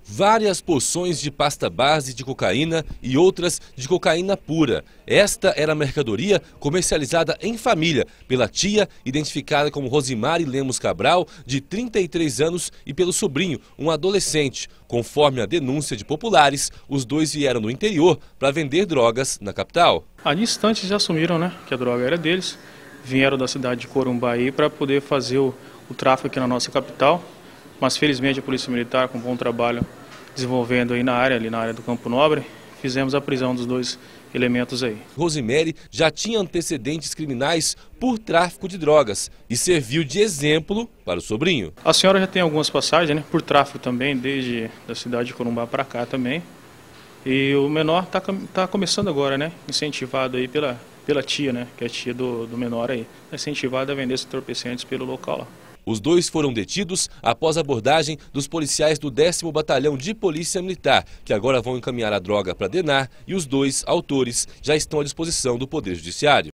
Várias porções de pasta base de cocaína e outras de cocaína pura. Esta era a mercadoria comercializada em família pela tia, identificada como Rosimari Lemos Cabral, de 33 anos, e pelo sobrinho, um adolescente. Conforme a denúncia de populares, os dois vieram do interior para vender drogas na capital. Ali instantes já assumiram, que a droga era deles. Vieram da cidade de Corumbaí para poder fazer o tráfico aqui na nossa capital. Mas felizmente a Polícia Militar, com bom trabalho desenvolvendo aí ali na área do Campo Nobre, fizemos a prisão dos dois elementos aí. Rosimari já tinha antecedentes criminais por tráfico de drogas e serviu de exemplo para o sobrinho. A senhora já tem algumas passagens, por tráfico também, desde a cidade de Corumbá para cá também. E o menor tá começando agora, incentivado aí pela tia, que é a tia do menor aí, incentivado a vender esses entorpecentes pelo local lá. Os dois foram detidos após a abordagem dos policiais do 10º Batalhão de Polícia Militar, que agora vão encaminhar a droga para DENAR, e os dois autores já estão à disposição do Poder Judiciário.